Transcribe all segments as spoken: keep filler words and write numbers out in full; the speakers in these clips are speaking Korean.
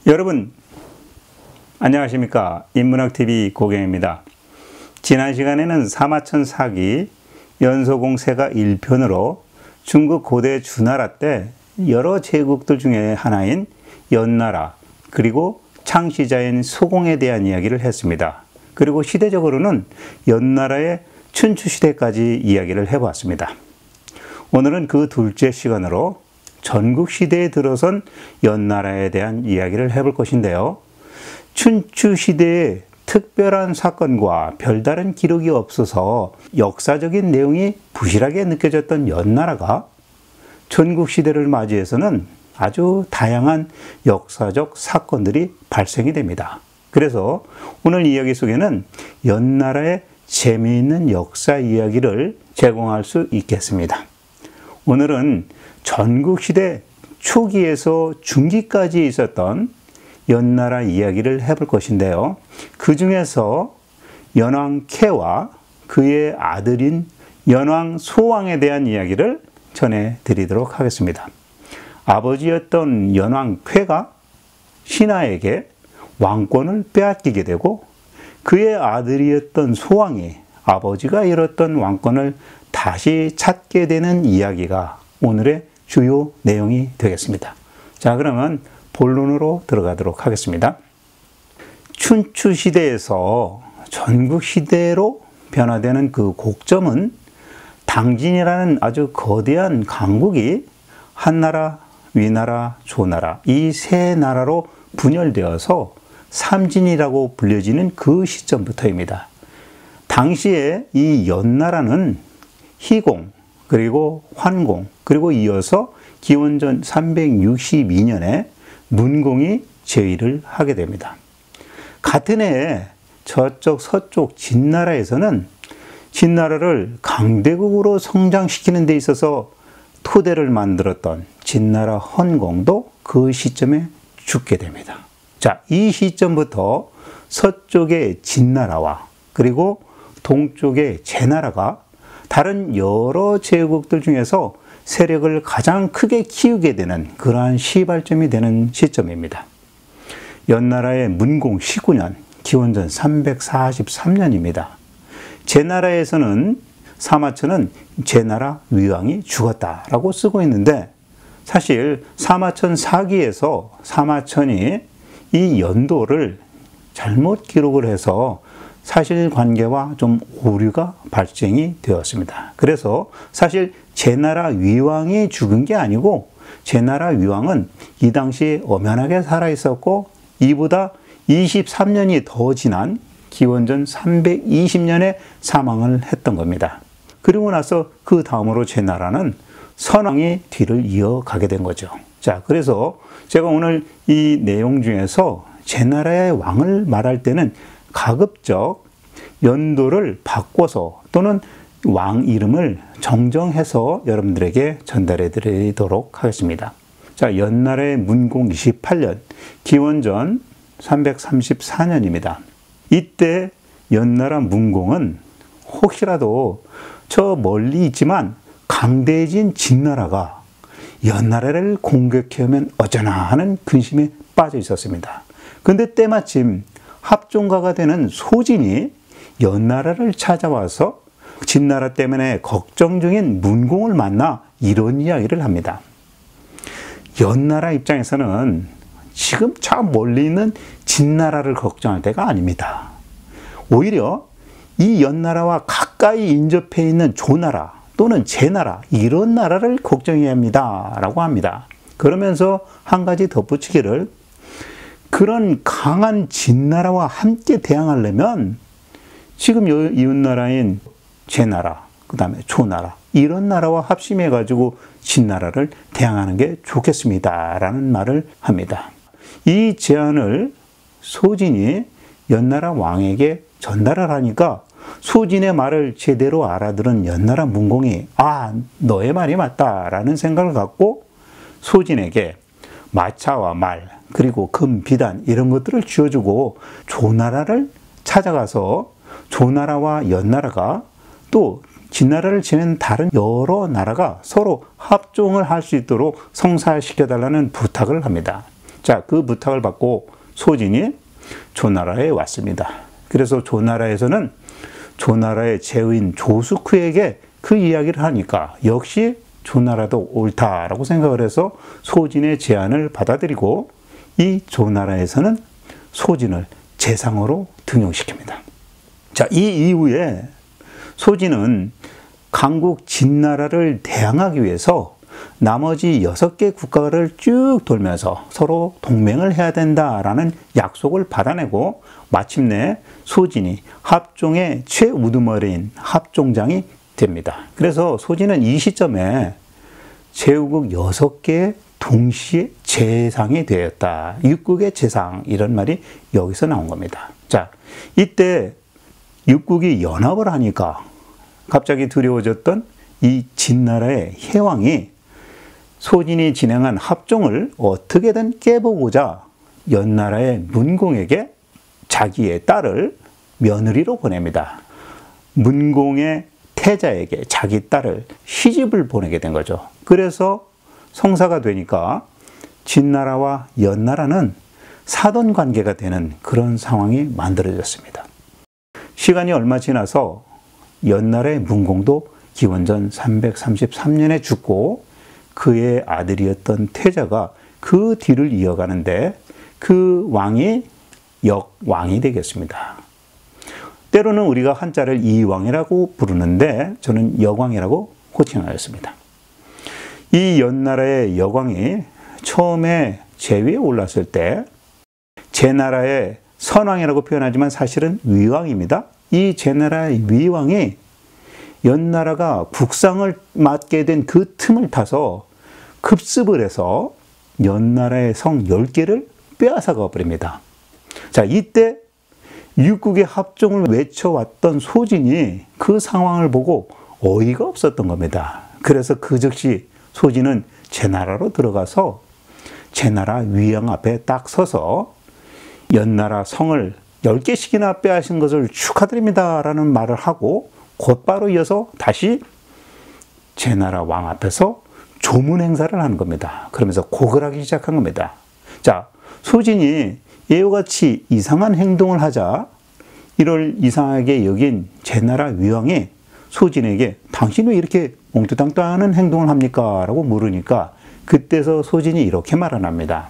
여러분 안녕하십니까? 인문학티비 고경입니다. 지난 시간에는 사마천 사기 연소공세가 일 편으로 중국 고대 주나라 때 여러 제국들 중에 하나인 연나라 그리고 창시자인 소공에 대한 이야기를 했습니다. 그리고 시대적으로는 연나라의 춘추시대까지 이야기를 해보았습니다. 오늘은 그 둘째 시간으로 전국시대에 들어선 연나라에 대한 이야기를 해볼 것인데요. 춘추시대에 특별한 사건과 별다른 기록이 없어서 역사적인 내용이 부실하게 느껴졌던 연나라가 전국시대를 맞이해서는 아주 다양한 역사적 사건들이 발생이 됩니다. 그래서 오늘 이야기 속에는 연나라의 재미있는 역사 이야기를 제공할 수 있겠습니다. 오늘은 전국시대 초기에서 중기까지 있었던 연나라 이야기를 해볼 것인데요. 그 중에서 연왕 쾌와 그의 아들인 연왕 소왕에 대한 이야기를 전해드리도록 하겠습니다. 아버지였던 연왕 쾌가 신하에게 왕권을 빼앗기게 되고 그의 아들이었던 소왕이 아버지가 잃었던 왕권을 다시 찾게 되는 이야기가 오늘의 주요 내용이 되겠습니다. 자, 그러면 본론으로 들어가도록 하겠습니다. 춘추시대에서 전국시대로 변화되는 그 곡점은 당진이라는 아주 거대한 강국이 한나라, 위나라, 조나라 이 세 나라로 분열되어서 삼진이라고 불려지는 그 시점부터입니다. 당시에 이 연나라는 희공, 그리고 환공, 그리고 이어서 기원전 삼백육십이 년에 문공이 제위를 하게 됩니다. 같은 해에 저쪽 서쪽 진나라에서는 진나라를 강대국으로 성장시키는 데 있어서 토대를 만들었던 진나라 헌공도 그 시점에 죽게 됩니다. 자, 이 시점부터 서쪽의 진나라와 그리고 동쪽의 제나라가 다른 여러 제국들 중에서 세력을 가장 크게 키우게 되는 그러한 시발점이 되는 시점입니다. 연나라의 문공 십구 년, 기원전 삼백사십삼 년입니다. 제나라에서는 사마천은 제나라 위왕이 죽었다라고 쓰고 있는데 사실 사마천 사기에서 사마천이 이 연도를 잘못 기록을 해서 사실관계와 좀 오류가 발생이 되었습니다. 그래서 사실 제나라 위왕이 죽은 게 아니고 제나라 위왕은 이 당시에 엄연하게 살아있었고 이보다 이십삼 년이 더 지난 기원전 삼백이십 년에 사망을 했던 겁니다. 그리고 나서 그 다음으로 제나라는 선왕이 뒤를 이어가게 된 거죠. 자, 그래서 제가 오늘 이 내용 중에서 제나라의 왕을 말할 때는 가급적 연도를 바꿔서 또는 왕 이름을 정정해서 여러분들에게 전달해 드리도록 하겠습니다. 자, 연나라의 문공 이십팔 년, 기원전 삼백삼십사 년입니다. 이때 연나라 문공은 혹시라도 저 멀리 있지만 강대해진 진나라가 연나라를 공격해오면 어쩌나 하는 근심에 빠져 있었습니다. 근데 때마침 합종가가 되는 소진이 연나라를 찾아와서 진나라 때문에 걱정 중인 문공을 만나 이런 이야기를 합니다. 연나라 입장에서는 지금 저 멀리 있는 진나라를 걱정할 때가 아닙니다. 오히려 이 연나라와 가까이 인접해 있는 조나라 또는 제나라 이런 나라를 걱정해야 합니다 라고 합니다. 그러면서 한 가지 덧붙이기를 그런 강한 진나라와 함께 대항하려면 지금 이웃나라인 제나라, 그 다음에 조나라 이런 나라와 합심해가지고 진나라를 대항하는 게 좋겠습니다 라는 말을 합니다. 이 제안을 소진이 연나라 왕에게 전달을 하니까 소진의 말을 제대로 알아들은 연나라 문공이 아, 너의 말이 맞다라는 생각을 갖고 소진에게 마차와 말 그리고 금, 비단 이런 것들을 쥐어주고 조나라를 찾아가서 조나라와 연나라가 또 진나라를 지낸 다른 여러 나라가 서로 합종을 할 수 있도록 성사시켜달라는 부탁을 합니다. 자, 그 부탁을 받고 소진이 조나라에 왔습니다. 그래서 조나라에서는 조나라의 제후인 조숙후에게 그 이야기를 하니까 역시 조나라도 옳다라고 생각을 해서 소진의 제안을 받아들이고 이 조나라에서는 소진을 재상으로 등용시킵니다. 자, 이 이후에 소진은 강국 진나라를 대항하기 위해서 나머지 여섯 개 국가를 쭉 돌면서 서로 동맹을 해야 된다라는 약속을 받아내고 마침내 소진이 합종의 최우두머리인 합종장이 됩니다. 그래서 소진은 이 시점에 제후국 여섯 개의 동시에 재상이 되었다. 육국의 재상, 이런 말이 여기서 나온 겁니다. 자, 이때 육국이 연합을 하니까 갑자기 두려워졌던 이 진나라의 해왕이 소진이 진행한 합종을 어떻게든 깨보고자 연나라의 문공에게 자기의 딸을 며느리로 보냅니다. 문공의 태자에게 자기 딸을 시집을 보내게 된 거죠. 그래서 성사가 되니까 진나라와 연나라는 사돈 관계가 되는 그런 상황이 만들어졌습니다. 시간이 얼마 지나서 연나라의 문공도 기원전 삼백삼십삼 년에 죽고 그의 아들이었던 태자가 그 뒤를 이어가는데 그 왕이 역왕이 되겠습니다. 때로는 우리가 한자를 이왕이라고 부르는데 저는 역왕이라고 호칭하였습니다. 이 연나라의 역왕이 처음에 제위에 올랐을 때 제나라의 선왕이라고 표현하지만 사실은 위왕입니다. 이 제나라의 위왕이 연나라가 국상을 맡게 된 그 틈을 타서 급습을 해서 연나라의 성 열 개를 빼앗아가 버립니다. 자, 이때 육국의 합종을 외쳐왔던 소진이 그 상황을 보고 어이가 없었던 겁니다. 그래서 그 즉시 소진은 제나라로 들어가서 제나라 위왕 앞에 딱 서서 연나라 성을 열 개씩이나 빼앗은 것을 축하드립니다 라는 말을 하고 곧바로 이어서 다시 제나라 왕 앞에서 조문 행사를 하는 겁니다. 그러면서 곡을 하기 시작한 겁니다. 자, 소진이 이와 같이 이상한 행동을 하자 이를 이상하게 여긴 제나라 위왕이 소진에게 당신이 왜 이렇게 몽뚜땅땅하는 행동을 합니까? 라고 물으니까 그때서 소진이 이렇게 말을 합니다.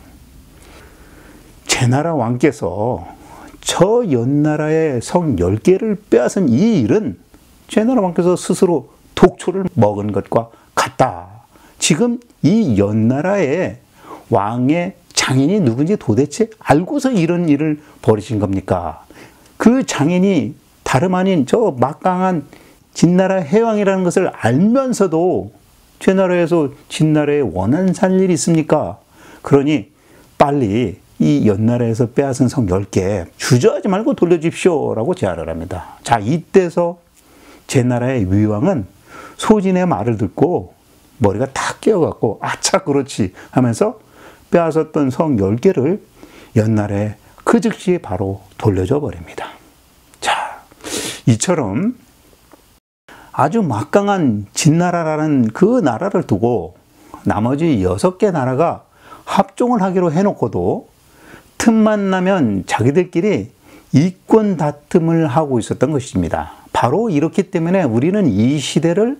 제나라 왕께서 저 연나라의 성 열 개를 빼앗은 이 일은 제나라 왕께서 스스로 독초를 먹은 것과 같다. 지금 이 연나라의 왕의 장인이 누군지 도대체 알고서 이런 일을 벌이신 겁니까? 그 장인이 다름 아닌 저 막강한 진나라 해왕이라는 것을 알면서도 제나라에서 진나라에 원한 살 일이 있습니까? 그러니 빨리 이 연나라에서 빼앗은 성 열 개 주저하지 말고 돌려주십시오 라고 제안을 합니다. 자, 이때서 제나라의 위왕은 소진의 말을 듣고 머리가 탁 깨어갖고 아차 그렇지 하면서 빼앗았던 성 열 개를 연나라에 그 즉시 바로 돌려줘 버립니다. 자, 이처럼 아주 막강한 진나라라는 그 나라를 두고 나머지 여섯 개 나라가 합종을 하기로 해놓고도 틈만 나면 자기들끼리 이권 다툼을 하고 있었던 것입니다. 바로 이렇기 때문에 우리는 이 시대를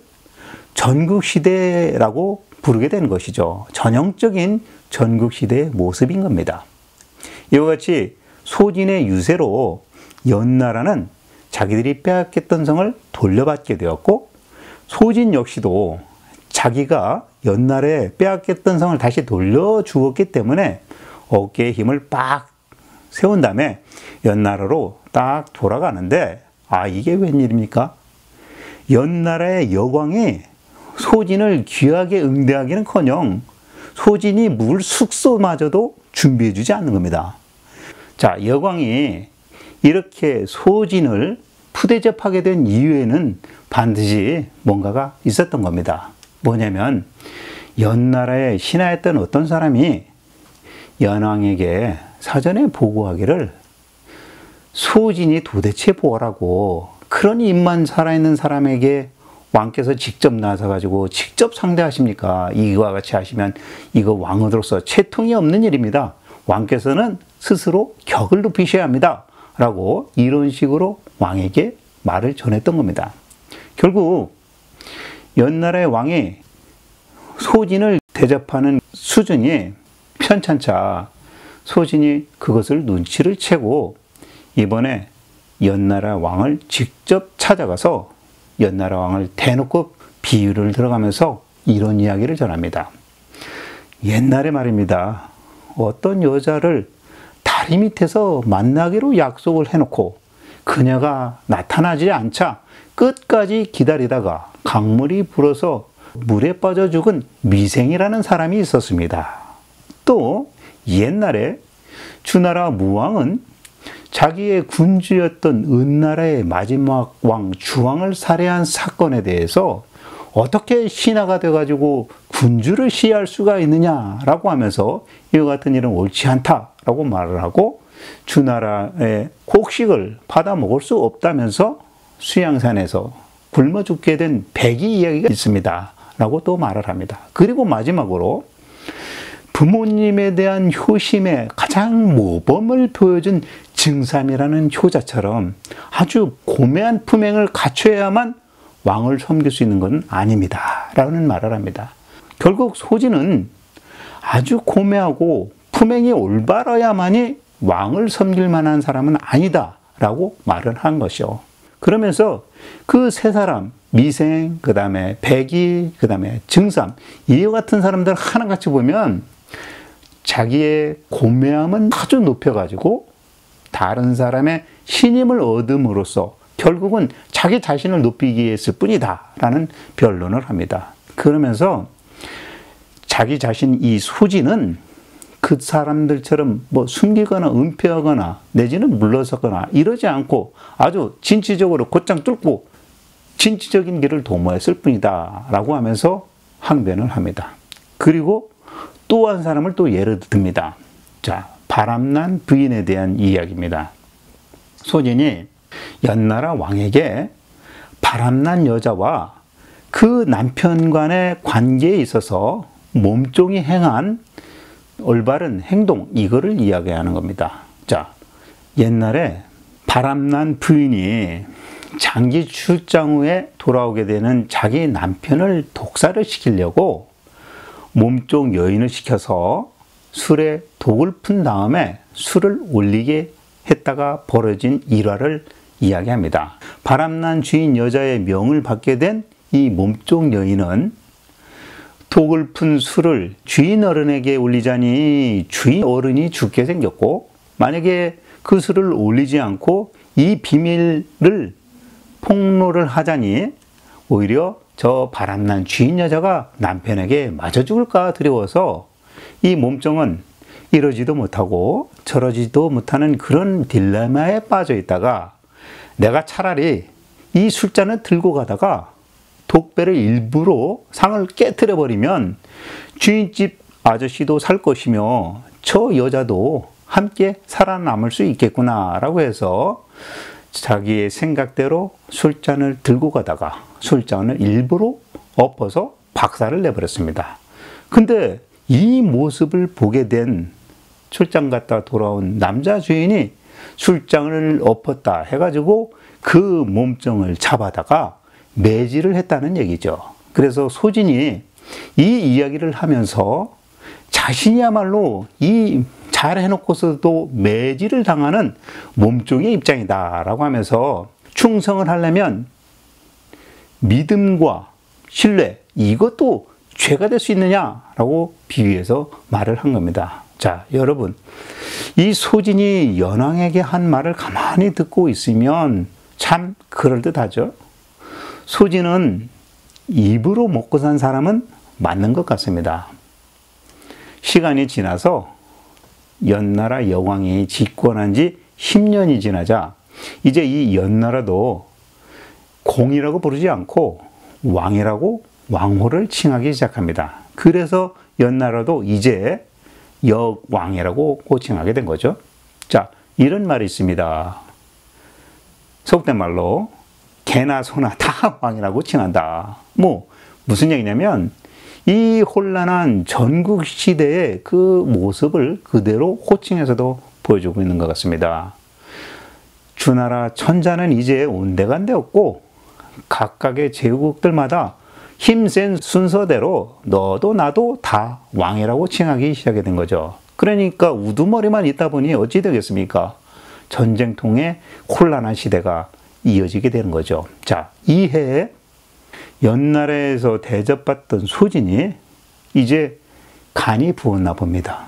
전국시대라고 부르게 된 것이죠. 전형적인 전국시대의 모습인 겁니다. 이와 같이 소진의 유세로 연나라는 자기들이 빼앗겼던 성을 돌려받게 되었고 소진 역시도 자기가 연나라에 빼앗겼던 성을 다시 돌려주었기 때문에 어깨에 힘을 빡 세운 다음에 연나라로 딱 돌아가는데 아, 이게 웬일입니까? 연나라의 여광이 소진을 귀하게 응대하기는커녕 소진이 물 숙소마저도 준비해 주지 않는 겁니다. 자, 여광이 이렇게 소진을 푸대접하게 된 이유에는 반드시 뭔가가 있었던 겁니다. 뭐냐면 연나라에 신하였던 어떤 사람이 연왕에게 사전에 보고하기를 소진이 도대체 뭐라고 그런 입만 살아있는 사람에게 왕께서 직접 나서가지고 직접 상대하십니까? 이와 같이 하시면 이거 왕으로서 채통이 없는 일입니다. 왕께서는 스스로 격을 높이셔야 합니다. 라고 이런 식으로 왕에게 말을 전했던 겁니다. 결국 연나라의 왕이 소진을 대접하는 수준이 편찮자 소진이 그것을 눈치를 채고 이번에 연나라 왕을 직접 찾아가서 연나라 왕을 대놓고 비유를 들어가면서 이런 이야기를 전합니다. 옛날에 말입니다. 어떤 여자를 다리 밑에서 만나기로 약속을 해놓고 그녀가 나타나지 않자 끝까지 기다리다가 강물이 불어서 물에 빠져 죽은 미생이라는 사람이 있었습니다. 또 옛날에 주나라 무왕은 자기의 군주였던 은나라의 마지막 왕 주왕을 살해한 사건에 대해서 어떻게 신하가 돼가지고 군주를 시해할 수가 있느냐라고 하면서 이와 같은 일은 옳지 않다라고 말을 하고 주나라의 곡식을 받아 먹을 수 없다면서 수양산에서 굶어 죽게 된 백이 이야기가 있습니다. 라고 또 말을 합니다. 그리고 마지막으로 부모님에 대한 효심의 가장 모범을 보여준 증삼이라는 효자처럼 아주 고매한 품행을 갖춰야만 왕을 섬길 수 있는 건 아닙니다. 라는 말을 합니다. 결국 소진은 아주 고매하고 품행이 올바라야만이 왕을 섬길 만한 사람은 아니다. 라고 말을 한 것이요. 그러면서 그 세 사람, 미생, 그 다음에 백이, 그 다음에 증삼, 이와 같은 사람들 하나같이 보면 자기의 고매함은 아주 높여가지고 다른 사람의 신임을 얻음으로써 결국은 자기 자신을 높이기 위해서 뿐이다 라는 변론을 합니다. 그러면서 자기 자신 이 소진은 그 사람들처럼 뭐 숨기거나 은폐하거나 내지는 물러서거나 이러지 않고 아주 진취적으로 곧장 뚫고 진취적인 길을 도모했을 뿐이다 라고 하면서 항변을 합니다. 그리고 또 한 사람을 또 예를 듭니다. 자, 바람난 부인에 대한 이야기입니다. 소진이 연나라 왕에게 바람난 여자와 그 남편 간의 관계에 있어서 몸종이 행한 올바른 행동, 이거를 이야기하는 겁니다. 자, 옛날에 바람난 부인이 장기 출장 후에 돌아오게 되는 자기 남편을 독사를 시키려고 몸종 여인을 시켜서 술에 독을 푼 다음에 술을 올리게 했다가 벌어진 일화를 이야기합니다. 바람난 주인 여자의 명을 받게 된 이 몸종 여인은 독을 푼 술을 주인 어른에게 올리자니 주인 어른이 죽게 생겼고, 만약에 그 술을 올리지 않고 이 비밀을 폭로를 하자니 오히려 저 바람난 주인 여자가 남편에게 맞아 죽을까 두려워서 이 몸종은 이러지도 못하고 저러지도 못하는 그런 딜레마에 빠져 있다가 내가 차라리 이 술잔을 들고 가다가 독배를 일부러 상을 깨트려 버리면 주인집 아저씨도 살 것이며 저 여자도 함께 살아남을 수 있겠구나 라고 해서 자기의 생각대로 술잔을 들고 가다가 술잔을 일부러 엎어서 박살을 내버렸습니다. 근데 이 모습을 보게 된 출장 갔다 돌아온 남자 주인이 술잔을 엎었다 해가지고 그 몸종을 잡아다가 매질을 했다는 얘기죠. 그래서 소진이 이 이야기를 하면서 자신이야말로 이 잘 해놓고서도 매질을 당하는 몸종의 입장이다 라고 하면서 충성을 하려면 믿음과 신뢰, 이것도 죄가 될 수 있느냐라고 비유해서 말을 한 겁니다. 자, 여러분, 이 소진이 연왕에게 한 말을 가만히 듣고 있으면 참 그럴듯하죠. 소진은 입으로 먹고 산 사람은 맞는 것 같습니다. 시간이 지나서 연나라 여왕이 집권한 지 십 년이 지나자 이제 이 연나라도 공이라고 부르지 않고 왕이라고 왕호를 칭하기 시작합니다. 그래서 연나라도 이제 역왕이라고 호칭하게 된 거죠. 자, 이런 말이 있습니다. 속된 말로 개나 소나 다 왕이라고 칭한다. 뭐 무슨 얘기냐면 이 혼란한 전국 시대의 그 모습을 그대로 호칭에서도 보여주고 있는 것 같습니다. 주나라 천자는 이제 온데간데 없고 각각의 제국들마다 힘센 순서대로 너도 나도 다 왕이라고 칭하기 시작이 된 거죠. 그러니까 우두머리만 있다 보니 어찌 되겠습니까? 전쟁통에 혼란한 시대가 이어지게 되는 거죠. 자, 이 해에 연나라에서 대접받던 소진이 이제 간이 부었나 봅니다.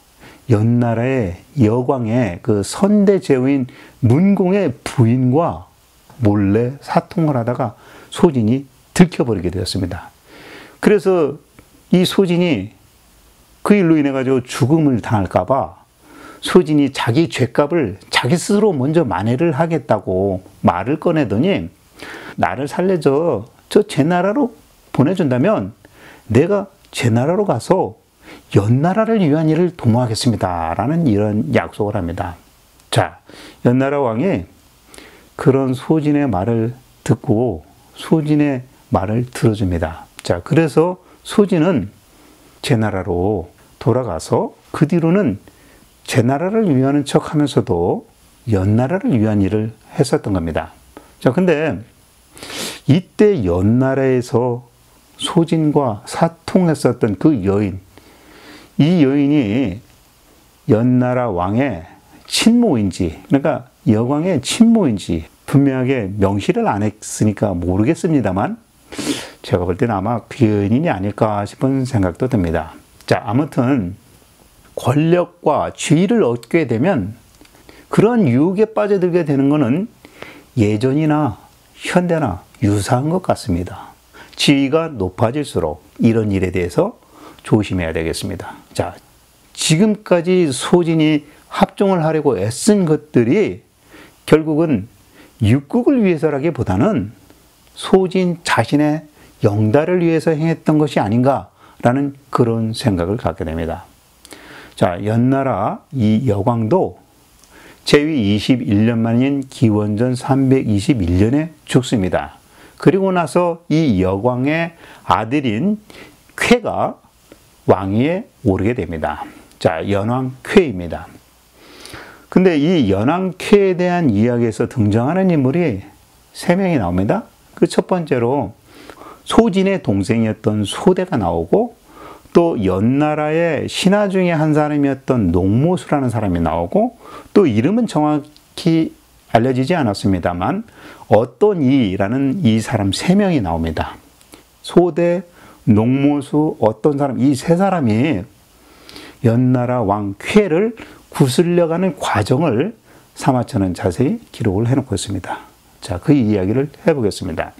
연나라의 여광의 그 선대 제후인 문공의 부인과 몰래 사통을 하다가 소진이 들켜버리게 되었습니다. 그래서 이 소진이 그 일로 인해 가지고 죽음을 당할까봐 소진이 자기 죄값을 자기 스스로 먼저 만회를 하겠다고 말을 꺼내더니 나를 살려줘. 저 제 나라로 보내준다면 내가 제 나라로 가서 연나라를 위한 일을 도모하겠습니다. 라는 이런 약속을 합니다. 자, 연나라 왕이 그런 소진의 말을 듣고 소진의 말을 들어줍니다. 자, 그래서 소진은 제 나라로 돌아가서 그 뒤로는 제 나라를 위하는 척 하면서도 연나라를 위한 일을 했었던 겁니다. 자, 근데 이때 연나라에서 소진과 사통했었던 그 여인, 이 여인이 연나라 왕의 친모인지, 그러니까 여광의 친모인지 분명하게 명시를 안 했으니까 모르겠습니다만 제가 볼 때는 아마 그 여인이 아닐까 싶은 생각도 듭니다. 자, 아무튼 권력과 지위를 얻게 되면 그런 유혹에 빠져들게 되는 것은 예전이나 현대나 유사한 것 같습니다. 지위가 높아질수록 이런 일에 대해서 조심해야 되겠습니다. 자, 지금까지 소진이 합종을 하려고 애쓴 것들이 결국은 육국을 위해서라기보다는 소진 자신의 영달을 위해서 행했던 것이 아닌가라는 그런 생각을 갖게 됩니다. 자, 연나라 이 여광도 제위 이십일 년 만인 기원전 삼백이십일 년에 죽습니다. 그리고 나서 이 여광의 아들인 쾌가 왕위에 오르게 됩니다. 자, 연왕 쾌입니다. 근데 이 연왕 쾌에 대한 이야기에서 등장하는 인물이 세 명이 나옵니다. 그 첫 번째로 소진의 동생이었던 소대가 나오고 또 연나라의 신하 중에 한 사람이었던 농모수라는 사람이 나오고 또 이름은 정확히 알려지지 않았습니다만 어떤 이라는 이 사람 세 명이 나옵니다. 소대, 농모수, 어떤 사람, 이 세 사람이 연나라 왕 쾌를 구슬려가는 과정을 사마천은 자세히 기록을 해놓고 있습니다. 자, 그 이야기를 해보겠습니다.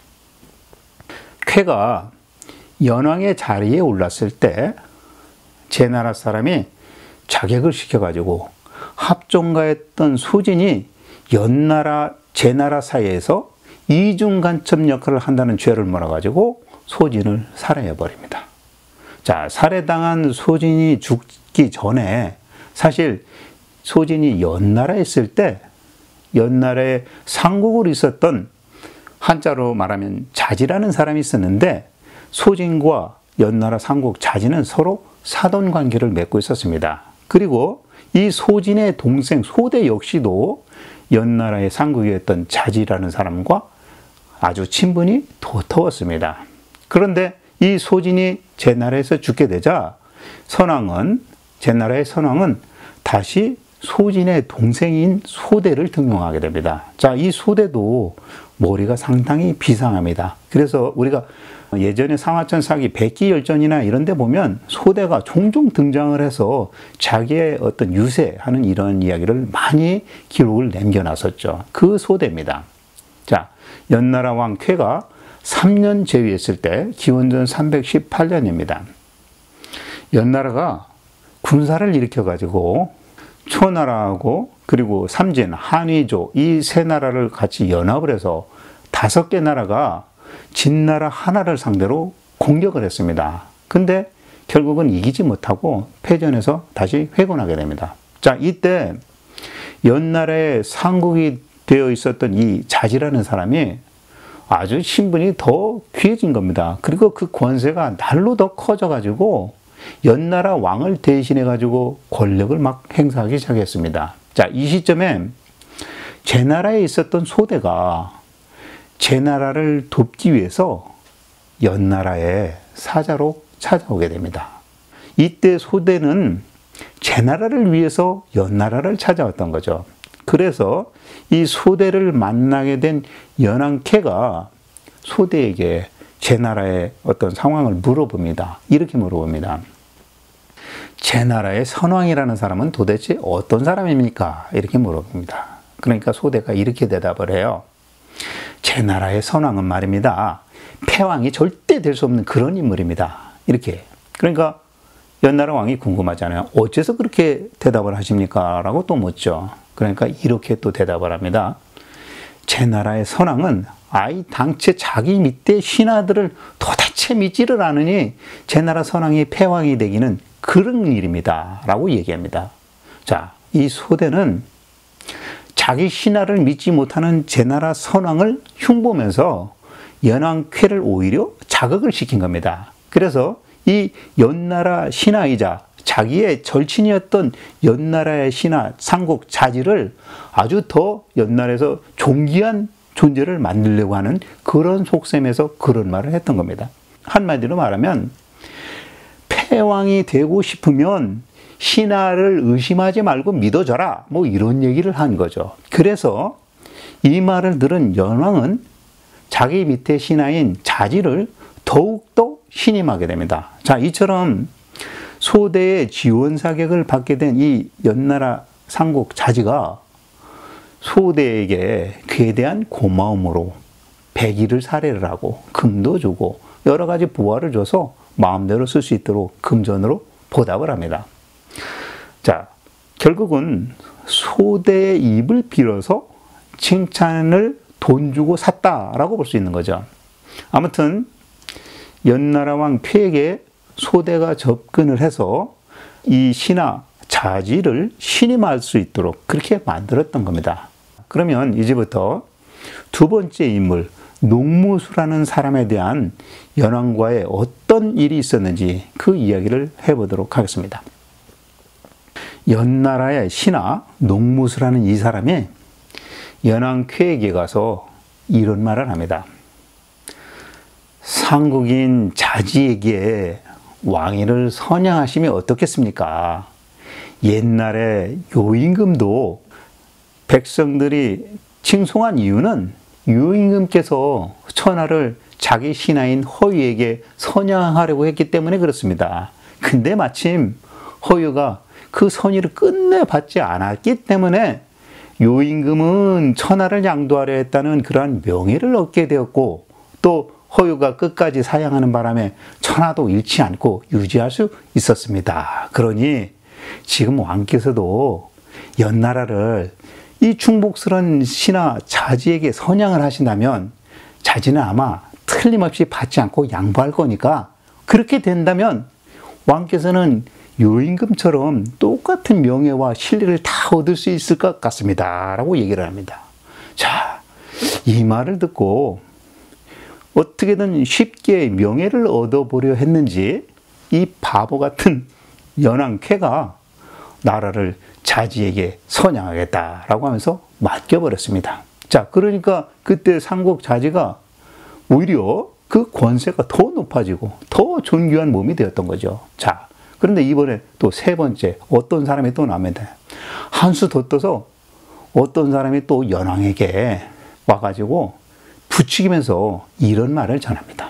쾌가 연왕의 자리에 올랐을 때 제 나라 사람이 자객을 시켜가지고 합종가했던 소진이 연나라, 제 나라 사이에서 이중간첩 역할을 한다는 죄를 몰아가지고 소진을 살해해버립니다. 자, 살해당한 소진이 죽기 전에 사실 소진이 연나라에 있을 때 연나라에 상국으로 있었던 한자로 말하면 자지라는 사람이 있었는데 소진과 연나라 상국 자지는 서로 사돈 관계를 맺고 있었습니다. 그리고 이 소진의 동생 소대 역시도 연나라의 상국이었던 자지라는 사람과 아주 친분이 도터웠습니다. 그런데 이 소진이 제 나라에서 죽게 되자 선왕은 제 나라의 선왕은 다시 소진의 동생인 소대를 등용하게 됩니다. 자, 이 소대도 머리가 상당히 비상합니다. 그래서 우리가 예전에 상하천 사기 백기열전이나 이런 데 보면 소대가 종종 등장을 해서 자기의 어떤 유세하는 이런 이야기를 많이 기록을 남겨놨었죠. 그 소대입니다. 자, 연나라 왕 쾌가 삼 년 제위했을 때 기원전 삼백십팔 년입니다. 연나라가 군사를 일으켜가지고 초나라하고 그리고 삼진, 한의조 이 세 나라를 같이 연합을 해서 다섯 개 나라가 진나라 하나를 상대로 공격을 했습니다. 근데 결국은 이기지 못하고 패전해서 다시 회군하게 됩니다. 자, 이때 연나라의 상국이 되어 있었던 이 자지라는 사람이 아주 신분이 더 귀해진 겁니다. 그리고 그 권세가 날로 더 커져가지고 연나라 왕을 대신해가지고 권력을 막 행사하기 시작했습니다. 자, 이 시점에 제나라에 있었던 소대가 제나라를 돕기 위해서 연나라의 사자로 찾아오게 됩니다. 이때 소대는 제나라를 위해서 연나라를 찾아왔던 거죠. 그래서 이 소대를 만나게 된 연안캐가 소대에게 제나라의 어떤 상황을 물어봅니다. 이렇게 물어봅니다. 제나라의 선왕이라는 사람은 도대체 어떤 사람입니까? 이렇게 물어봅니다. 그러니까 소대가 이렇게 대답을 해요. 제나라의 선왕은 말입니다. 패왕이 절대 될 수 없는 그런 인물입니다. 이렇게. 그러니까 연나라 왕이 궁금하잖아요. 어째서 그렇게 대답을 하십니까? 라고 또 묻죠. 그러니까 이렇게 또 대답을 합니다. 제나라의 선왕은 아이 당최 자기 밑에 신하들을 도대체 믿지를 않으니 제나라 선왕이 패왕이 되기는 그런 일입니다. 라고 얘기합니다. 자, 이 소대는 자기 신하를 믿지 못하는 제나라 선왕을 흉보면서 연왕쾌를 오히려 자극을 시킨 겁니다. 그래서 이 연나라 신하이자 자기의 절친이었던 연나라의 신하 상국 자지를 아주 더 연나라에서 존귀한 존재를 만들려고 하는 그런 속셈에서 그런 말을 했던 겁니다. 한마디로 말하면 패왕이 되고 싶으면 신하를 의심하지 말고 믿어줘라, 뭐 이런 얘기를 한 거죠. 그래서 이 말을 들은 연왕은 자기 밑에 신하인 자지를 더욱더 신임하게 됩니다. 자, 이처럼 소대의 지원 사격을 받게 된 이 연나라 상국 자지가 소대에게 그에 대한 고마움으로 백일을 살해를 하고 금도 주고 여러 가지 부하를 줘서 마음대로 쓸 수 있도록 금전으로 보답을 합니다. 자, 결국은 소대의 입을 빌어서 칭찬을 돈 주고 샀다라고 볼 수 있는 거죠. 아무튼 연나라 왕 폐에게 소대가 접근을 해서 이 신하 자지를 신임할 수 있도록 그렇게 만들었던 겁니다. 그러면 이제부터 두 번째 인물 농무수라는 사람에 대한 연왕과의 어떤 일이 있었는지 그 이야기를 해보도록 하겠습니다. 연나라의 신하 농무수라는 이 사람이 연왕쾌에게 가서 이런 말을 합니다. 상국인 자지에게 왕위를 선양하시면 어떻겠습니까? 옛날에 요임금도 백성들이 칭송한 이유는 요임금께서 천하를 자기 신하인 허유에게 선양하려고 했기 때문에 그렇습니다. 근데 마침 허유가 그 선의를 끝내 받지 않았기 때문에 요임금은 천하를 양도하려 했다는 그러한 명예를 얻게 되었고, 또 허유가 끝까지 사양하는 바람에 천하도 잃지 않고 유지할 수 있었습니다. 그러니 지금 왕께서도 연나라를 이 충복스러운 신하 자지에게 선양을 하신다면 자지는 아마 틀림없이 받지 않고 양보할 거니까, 그렇게 된다면 왕께서는 요임금처럼 똑같은 명예와 신뢰를 다 얻을 수 있을 것 같습니다. 라고 얘기를 합니다. 자, 이 말을 듣고 어떻게든 쉽게 명예를 얻어보려 했는지 이 바보 같은 연왕쾌가 나라를 자지에게 선양하겠다라고 하면서 맡겨버렸습니다. 자, 그러니까 그때 상국 자지가 오히려 그 권세가 더 높아지고 더 존귀한 몸이 되었던 거죠. 자, 그런데 이번에 또 세 번째 어떤 사람이 또 나옵니다. 한 수 더 떠서 어떤 사람이 또 연왕에게 와가지고 부추기면서 이런 말을 전합니다.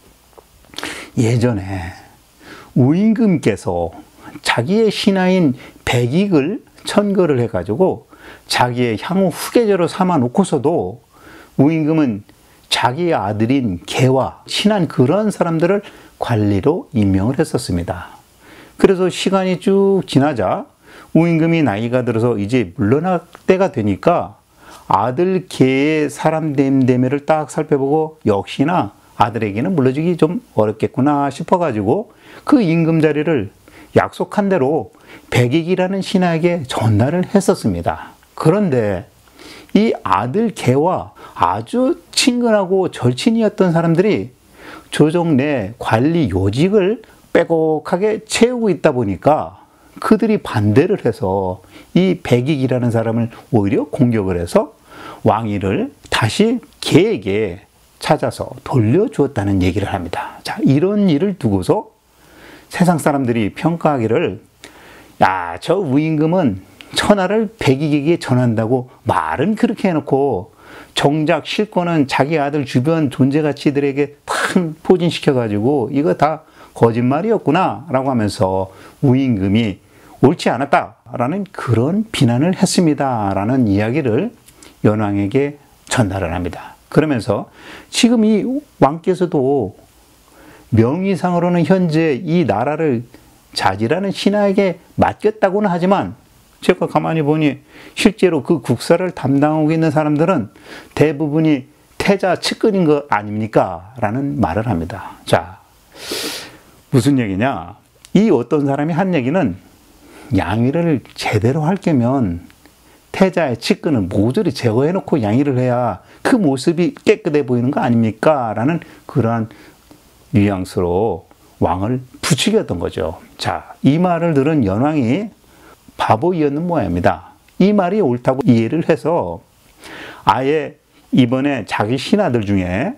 예전에 우임금께서 자기의 신하인 백익을 천거를 해가지고 자기의 향후 후계자로 삼아 놓고서도 우임금은 자기의 아들인 개와 친한 그런 사람들을 관리로 임명을 했었습니다. 그래서 시간이 쭉 지나자 우임금이 나이가 들어서 이제 물러날 때가 되니까 아들 개의 사람 됨됨이를 딱 살펴보고 역시나 아들에게는 물러주기 좀 어렵겠구나 싶어가지고 그 임금 자리를 약속한 대로 백익이라는 신하에게 전달을 했었습니다. 그런데 이 아들 개와 아주 친근하고 절친이었던 사람들이 조정 내 관리 요직을 빼곡하게 채우고 있다 보니까 그들이 반대를 해서 이 백익이라는 사람을 오히려 공격을 해서 왕위를 다시 개에게 찾아서 돌려주었다는 얘기를 합니다. 자, 이런 일을 두고서 세상 사람들이 평가하기를, 야, 저 우임금은 천하를 백익에게 전한다고 말은 그렇게 해놓고 정작 실권은 자기 아들 주변 존재가치들에게 탁 포진시켜가지고 이거 다 거짓말이었구나 라고 하면서 우임금이 옳지 않았다라는 그런 비난을 했습니다 라는 이야기를 연왕에게 전달을 합니다. 그러면서 지금 이 왕께서도 명의상으로는 현재 이 나라를 자지라는 신하에게 맡겼다고는 하지만 제가 가만히 보니 실제로 그 국사를 담당하고 있는 사람들은 대부분이 태자 측근인 거 아닙니까? 라는 말을 합니다. 자, 무슨 얘기냐? 이 어떤 사람이 한 얘기는 양위를 제대로 할 거면 태자의 측근을 모조리 제거해놓고 양위를 해야 그 모습이 깨끗해 보이는 거 아닙니까? 라는 그러한 뉘앙스로 왕을 부추겼던 거죠. 자, 이 말을 들은 연왕이 바보이었는 모양입니다. 이 말이 옳다고 이해를 해서 아예 이번에 자기 신하들 중에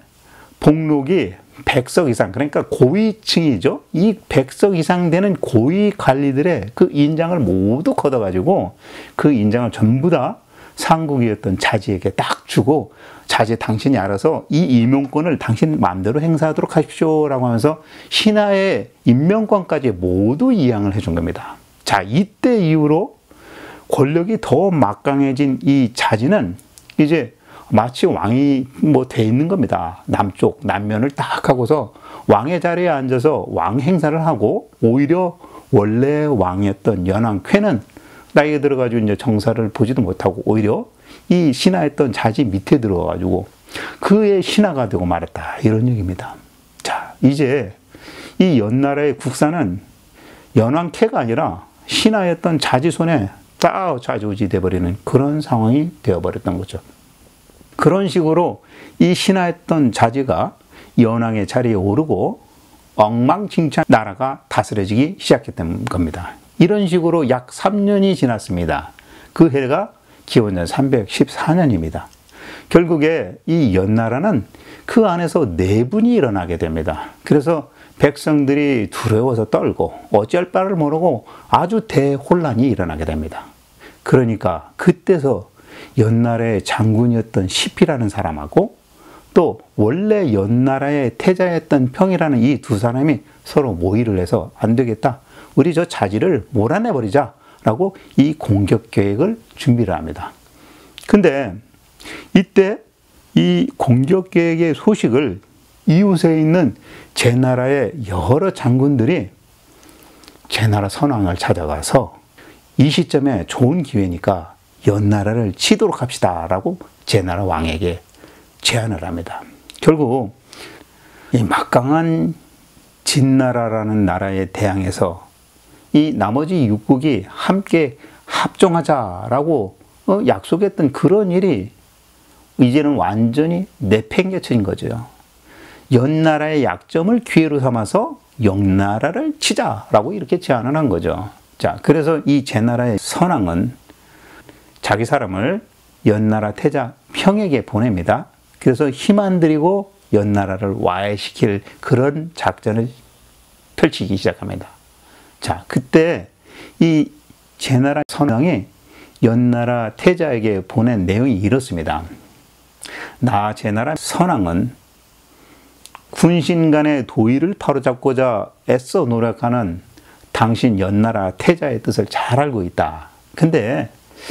복록이 백석 이상, 그러니까 고위층이죠. 이 백석 이상 되는 고위 관리들의 그 인장을 모두 걷어가지고 그 인장을 전부 다 상국이었던 자지에게 딱 주고, 자지 당신이 알아서 이 임용권을 당신 마음대로 행사하도록 하십시오 라고 하면서 신하의 임명권까지 모두 이양을 해준 겁니다. 자, 이때 이후로 권력이 더 막강해진 이 자지는 이제 마치 왕이 뭐 돼 있는 겁니다. 남쪽, 남면을 딱 하고서 왕의 자리에 앉아서 왕 행사를 하고, 오히려 원래 왕이었던 연왕쾌는 나이가 들어가지고 이제 정사를 보지도 못하고 오히려 이 신하였던 자지 밑에 들어가지고 그의 신하가 되고 말았다. 이런 얘기입니다. 자, 이제 이 연나라의 국사는 연왕쾌가 아니라 신하였던 자지 손에 딱 좌지우지 돼버리는 그런 상황이 되어버렸던 거죠. 그런 식으로 이 신하였던 자지가 연왕의 자리에 오르고 엉망진창 나라가 다스려지기 시작했던 겁니다. 이런 식으로 약 삼 년이 지났습니다. 그 해가 기원전 삼백십사 년입니다. 결국에 이 연나라는 그 안에서 내분이 일어나게 됩니다. 그래서 백성들이 두려워서 떨고 어찌할 바를 모르고 아주 대혼란이 일어나게 됩니다. 그러니까 그때서 연나라의 장군이었던 시피라는 사람하고 또 원래 연나라의 태자였던 평이라는 이 두 사람이 서로 모의를 해서 안 되겠다, 우리 저 자지를 몰아내버리자 라고 이 공격 계획을 준비를 합니다. 근데 이때 이 공격 계획의 소식을 이웃에 있는 제나라의 여러 장군들이 제나라 선왕을 찾아가서 이 시점에 좋은 기회니까 연나라를 치도록 합시다 라고 제나라 왕에게 제안을 합니다. 결국 이 막강한 진나라라는 나라에 대항해서 이 나머지 육국이 함께 합종하자라고 약속했던 그런 일이 이제는 완전히 내팽개쳐진 거죠. 연나라의 약점을 기회로 삼아서 영나라를 치자라고 이렇게 제안을 한 거죠. 자, 그래서 이 제나라의 선왕은 자기 사람을 연나라 태자 평에게 보냅니다. 그래서 힘 안 들이고 연나라를 와해시킬 그런 작전을 펼치기 시작합니다. 자, 그때 이 제나라 선왕이 연나라 태자에게 보낸 내용이 이렇습니다. 나 제나라 선왕은 군신 간의 도의를 바로잡고자 애써 노력하는 당신 연나라 태자의 뜻을 잘 알고 있다. 근데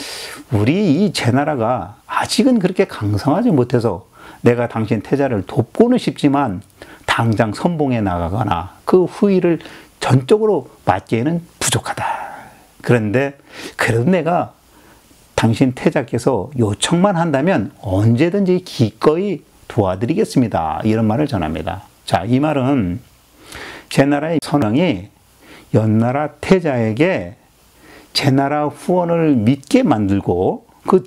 우리 이 제나라가 아직은 그렇게 강성하지 못해서 내가 당신 태자를 돕고는 싶지만 당장 선봉에 나가거나 그 후위를 전적으로 맡기에는 부족하다. 그런데 그래도 내가 당신 태자께서 요청만 한다면 언제든지 기꺼이 도와드리겠습니다. 이런 말을 전합니다. 자, 이 말은 제나라의 선왕이 연나라 태자에게 제나라 후원을 믿게 만들고 그 뒤,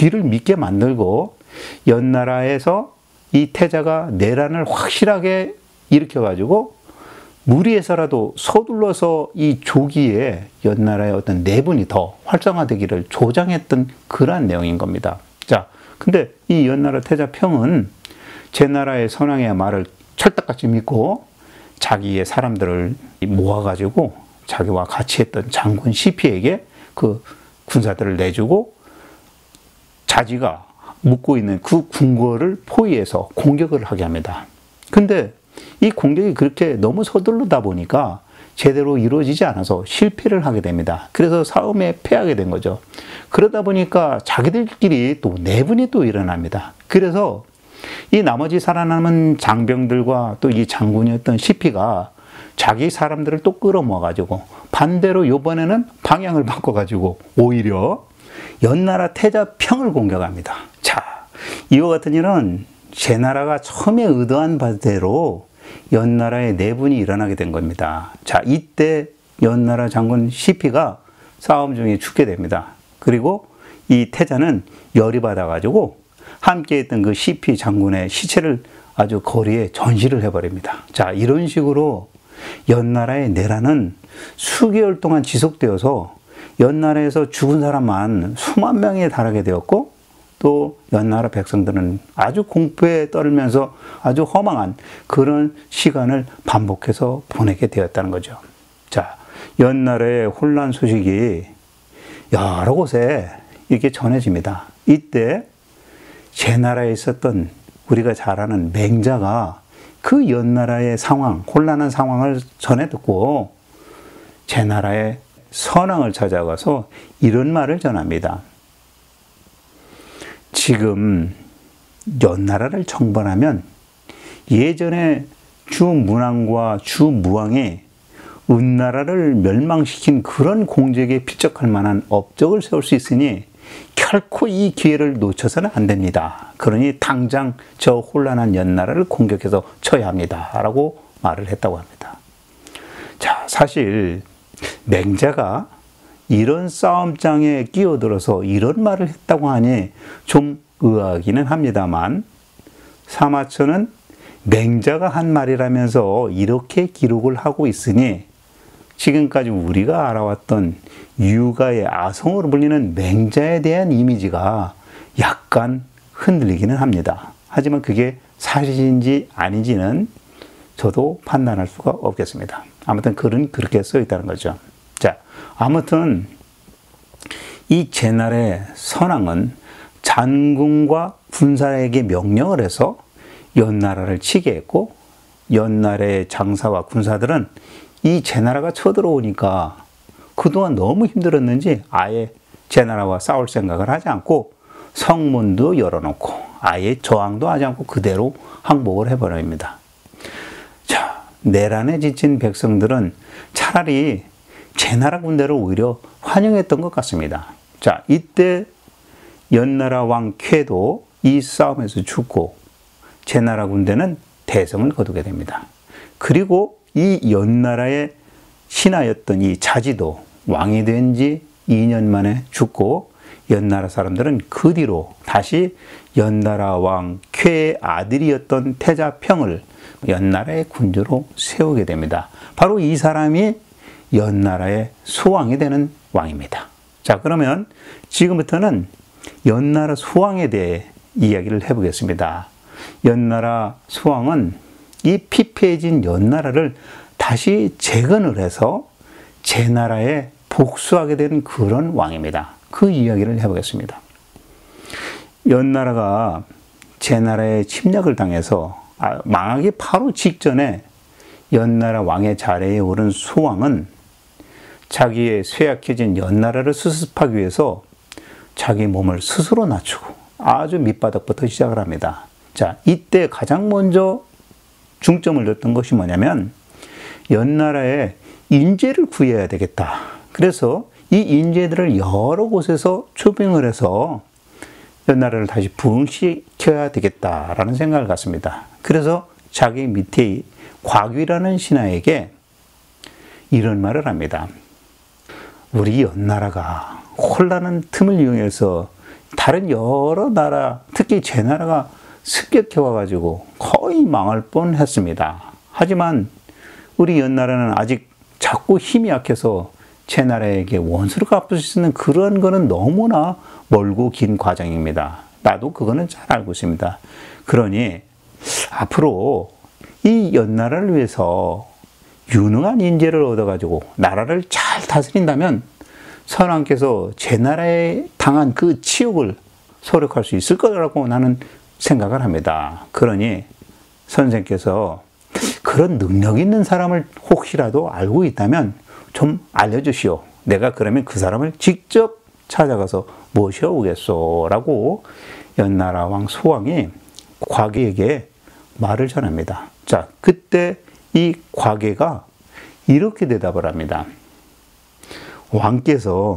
귀를 믿게 만들고 연나라에서 이 태자가 내란을 확실하게 일으켜가지고 무리해서라도 서둘러서 이 조기에 연나라의 어떤 내분이 더 활성화되기를 조장했던 그러한 내용인 겁니다. 자, 근데 이 연나라 태자평은 제나라의 선왕의 말을 철떡같이 믿고 자기의 사람들을 모아가지고 자기와 같이 했던 장군 시피에게 그 군사들을 내주고 자지가 묵고 있는 그 궁궐을 포위해서 공격을 하게 합니다. 근데 이 공격이 그렇게 너무 서두르다 보니까 제대로 이루어지지 않아서 실패를 하게 됩니다. 그래서 싸움에 패하게 된 거죠. 그러다 보니까 자기들끼리 또 내분이 또 일어납니다. 그래서 이 나머지 살아남은 장병들과 또 이 장군이었던 시피가 자기 사람들을 또 끌어모아가지고 반대로 이번에는 방향을 바꿔가지고 오히려 연나라 태자평을 공격합니다. 자, 이와 같은 일은 제나라가 처음에 의도한 바대로 연나라의 내분이 일어나게 된 겁니다. 자, 이때 연나라 장군 시피가 싸움 중에 죽게 됩니다. 그리고 이 태자는 열이 받아가지고 함께 했던 그 시피 장군의 시체를 아주 거리에 전시를 해버립니다. 자, 이런 식으로 연나라의 내란은 수개월 동안 지속되어서 연나라에서 죽은 사람만 수만 명에 달하게 되었고 또 연나라 백성들은 아주 공포에 떨면서 아주 허망한 그런 시간을 반복해서 보내게 되었다는 거죠. 자, 연나라의 혼란 소식이 여러 곳에 이렇게 전해집니다. 이때 제나라에 있었던 우리가 잘 아는 맹자가 그 연나라의 상황, 혼란한 상황을 전해 듣고 제나라의 선왕을 찾아가서 이런 말을 전합니다. 지금 연나라를 정벌하면 예전에 주문왕과 주무왕이 은나라를 멸망시킨 그런 공적에 피적할 만한 업적을 세울 수 있으니 결코 이 기회를 놓쳐서는 안 됩니다. 그러니 당장 저 혼란한 연나라를 공격해서 쳐야 합니다. 라고 말을 했다고 합니다. 자, 사실 맹자가 이런 싸움장에 끼어들어서 이런 말을 했다고 하니 좀 의아하기는 합니다만 사마천은 맹자가 한 말이라면서 이렇게 기록을 하고 있으니 지금까지 우리가 알아왔던 유가의 아성으로 불리는 맹자에 대한 이미지가 약간 흔들리기는 합니다. 하지만 그게 사실인지 아닌지는 저도 판단할 수가 없겠습니다. 아무튼 글은 그렇게 써 있다는 거죠. 자, 아무튼 이 제나라의 선왕은 장군과 군사에게 명령을 해서 연나라를 치게 했고 연나라의 장사와 군사들은 이 제나라가 쳐들어오니까 그동안 너무 힘들었는지 아예 제나라와 싸울 생각을 하지 않고 성문도 열어놓고 아예 저항도 하지 않고 그대로 항복을 해버립니다. 자, 내란에 지친 백성들은 차라리 제나라 군대를 오히려 환영했던 것 같습니다. 자, 이때 연나라 왕 쾌도 이 싸움에서 죽고 제나라 군대는 대성을 거두게 됩니다. 그리고 이 연나라의 신하였던 이 자지도 왕이 된 지 이 년 만에 죽고 연나라 사람들은 그 뒤로 다시 연나라 왕 쾌의 아들이었던 태자평을 연나라의 군주로 세우게 됩니다. 바로 이 사람이 연나라의 수왕이 되는 왕입니다. 자, 그러면 지금부터는 연나라 수왕에 대해 이야기를 해보겠습니다. 연나라 수왕은 이 피폐해진 연나라를 다시 재건을 해서 제나라에 복수하게 된 그런 왕입니다. 그 이야기를 해보겠습니다. 연나라가 제나라의 침략을 당해서 망하기 바로 직전에 연나라 왕의 자리에 오른 수왕은 자기의 쇠약해진 연나라를 수습하기 위해서 자기 몸을 스스로 낮추고 아주 밑바닥부터 시작을 합니다. 자, 이때 가장 먼저 중점을 뒀던 것이 뭐냐면 연나라에 인재를 구해야 되겠다. 그래서 이 인재들을 여러 곳에서 초빙을 해서 연나라를 다시 부흥시켜야 되겠다라는 생각을 갖습니다. 그래서 자기 밑에 곽위라는 신하에게 이런 말을 합니다. 우리 연나라가 혼란한 틈을 이용해서 다른 여러 나라, 특히 제 나라가 습격해 와가지고 거의 망할 뻔했습니다. 하지만 우리 연나라는 아직 자꾸 힘이 약해서 제 나라에게 원수를 갚을 수 있는 그런 거는 너무나 멀고 긴 과정입니다. 나도 그거는 잘 알고 있습니다. 그러니 앞으로 이 연나라를 위해서 유능한 인재를 얻어가지고 나라를 잘 다스린다면 선왕께서 제 나라에 당한 그 치욕을 소력할 수 있을 거라고 나는 생각을 합니다. 그러니 선생께서 그런 능력 있는 사람을 혹시라도 알고 있다면 좀 알려주시오. 내가 그러면 그 사람을 직접 찾아가서 모셔오겠소. 라고 연나라 왕 소왕이 과계에게 말을 전합니다. 자, 그때 이 과계가 이렇게 대답을 합니다. 왕께서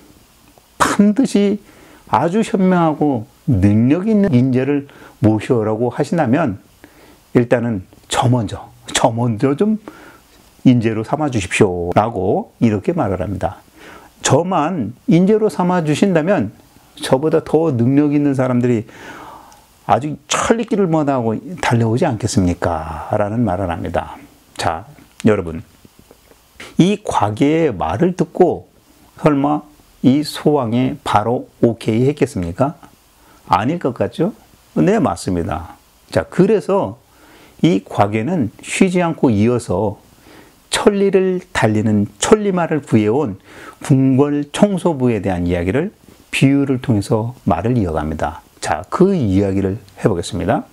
반드시 아주 현명하고 능력 있는 인재를 모셔오라고 하신다면 일단은 저 먼저, 저 먼저 좀 인재로 삼아 주십시오. 라고 이렇게 말을 합니다. 저만 인재로 삼아 주신다면 저보다 더 능력 있는 사람들이 아주 천리길을 못하고 달려오지 않겠습니까? 라는 말을 합니다. 자, 여러분. 이 과계의 말을 듣고 설마 이 소왕이 바로 오케이 했겠습니까? 아닐 것 같죠? 네, 맞습니다. 자, 그래서 이 과계는 쉬지 않고 이어서 천리를 달리는 천리마를 구해온 궁궐 청소부에 대한 이야기를 비유를 통해서 말을 이어갑니다. 자, 그 이야기를 해보겠습니다.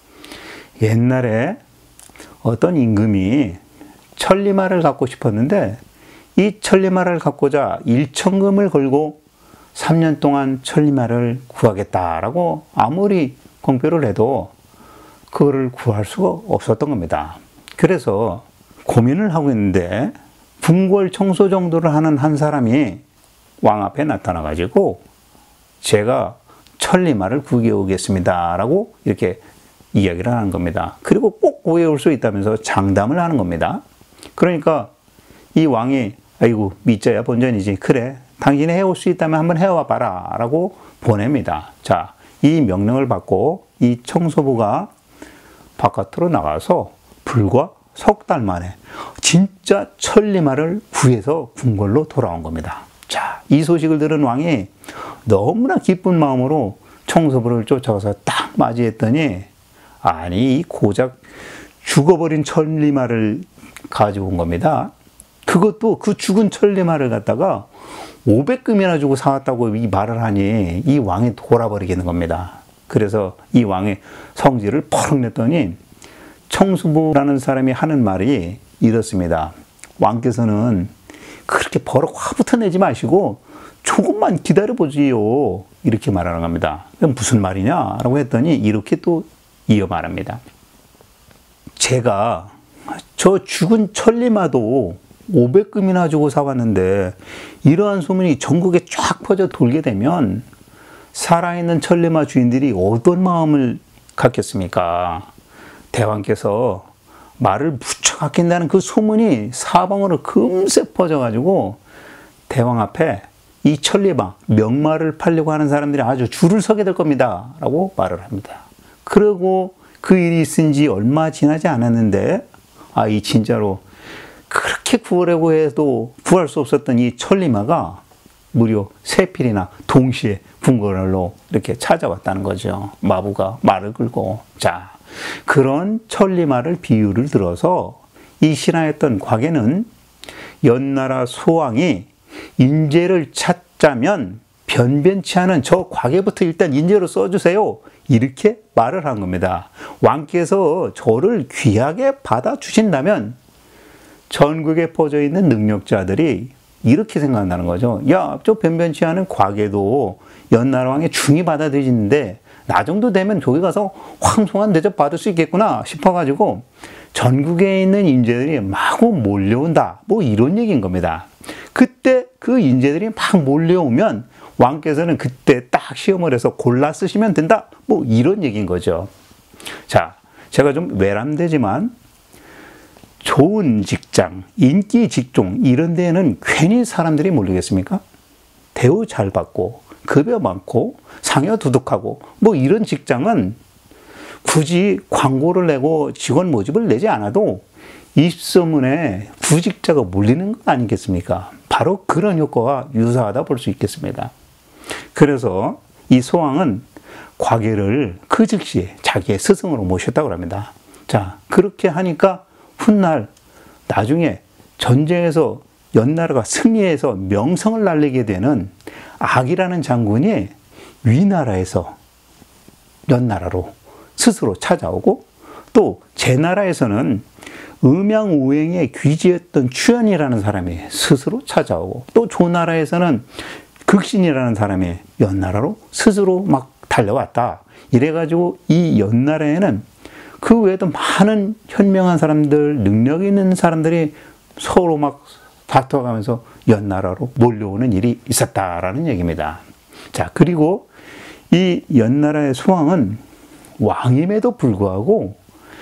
옛날에 어떤 임금이 천리마를 갖고 싶었는데 이 천리마를 갖고자 일천금을 걸고 삼 년 동안 천리마를 구하겠다라고 아무리 공표를 해도 그거를 구할 수가 없었던 겁니다. 그래서 고민을 하고 있는데 궁궐 청소 정도를 하는 한 사람이 왕 앞에 나타나가지고 제가 천리마를 구해오겠습니다 라고 이렇게 이야기를 하는 겁니다. 그리고 꼭 구해올 수 있다면서 장담을 하는 겁니다. 그러니까 이 왕이 아이고 믿자야 본전이지, 그래 당신이 해올 수 있다면 한번 해와 봐라 라고 보냅니다. 자, 이 명령을 받고 이 청소부가 바깥으로 나가서 불과 석 달 만에 진짜 천리마를 구해서 궁궐로 돌아온 겁니다. 자, 이 소식을 들은 왕이 너무나 기쁜 마음으로 청소부를 쫓아가서 딱 맞이했더니 아니 이 고작 죽어버린 천리마를 가지고 온 겁니다. 그것도 그 죽은 천리마를 갖다가 오백금이나 주고 사왔다고 이 말을 하니 이 왕이 돌아버리겠는 겁니다. 그래서 이 왕의 성질을 퍼럭 냈더니 청수부라는 사람이 하는 말이 이렇습니다. 왕께서는 그렇게 버럭 화부터 내지 마시고 조금만 기다려보지요. 이렇게 말하는 겁니다. 무슨 말이냐? 라고 했더니 이렇게 또 이어 말합니다. 제가 저 죽은 천리마도 오백금이나 주고 사왔는데 이러한 소문이 전국에 쫙 퍼져 돌게 되면 살아있는 천리마 주인들이 어떤 마음을 갖겠습니까? 대왕께서 말을 무척 아낀다는 그 소문이 사방으로 금세 퍼져가지고 대왕 앞에 이 천리마, 명마를 팔려고 하는 사람들이 아주 줄을 서게 될 겁니다. 라고 말을 합니다. 그리고 그 일이 있은 지 얼마 지나지 않았는데 아, 이 진짜로 그렇게 구하려고 해도 구할 수 없었던 이 천리마가 무려 세 필이나 동시에 궁궐로 이렇게 찾아왔다는 거죠. 마부가 말을 끌고. 자, 그런 천리마를 비유를 들어서 이 신하였던 과계는 연나라 소왕이 인재를 찾자면 변변치 않은 저 과계부터 일단 인재로 써주세요. 이렇게 말을 한 겁니다. 왕께서 저를 귀하게 받아주신다면 전국에 퍼져 있는 능력자들이 이렇게 생각한다는 거죠. 야, 저 변변치 않은 과계도 연나라 왕의 중히 받아들이는데 나 정도 되면 저기 가서 황송한 대접 받을 수 있겠구나 싶어가지고 전국에 있는 인재들이 마구 몰려온다. 뭐 이런 얘기인 겁니다. 그때 그 인재들이 막 몰려오면 왕께서는 그때 딱 시험을 해서 골라 쓰시면 된다. 뭐 이런 얘기인 거죠. 자, 제가 좀 외람되지만 좋은 직장, 인기 직종 이런 데에는 괜히 사람들이 몰리겠습니까? 대우 잘 받고 급여 많고 상여 두둑하고 뭐 이런 직장은 굳이 광고를 내고 직원 모집을 내지 않아도 입소문에 구직자가 몰리는 거 아니겠습니까? 바로 그런 효과와 유사하다 볼 수 있겠습니다. 그래서 이 소왕은 과계를 그 즉시 자기의 스승으로 모셨다고 합니다. 자, 그렇게 하니까 훗날 나중에 전쟁에서 연나라가 승리해서 명성을 날리게 되는 악이라는 장군이 위나라에서 연나라로 스스로 찾아오고, 또 제나라에서는 음양오행의 귀지였던 추연이라는 사람이 스스로 찾아오고, 또 조나라에서는 극신이라는 사람이 연나라로 스스로 막 달려왔다. 이래가지고 이 연나라에는 그 외에도 많은 현명한 사람들, 능력 있는 사람들이 서로 막 다투어가면서 연나라로 몰려오는 일이 있었다라는 얘기입니다. 자, 그리고 이 연나라의 소왕은 왕임에도 불구하고